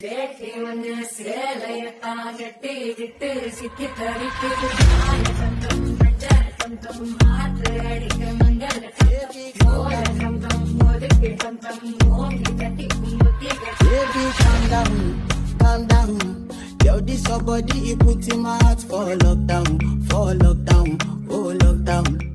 Calm down. Yo, this your body, it puts in my heart for lockdown, oh lockdown.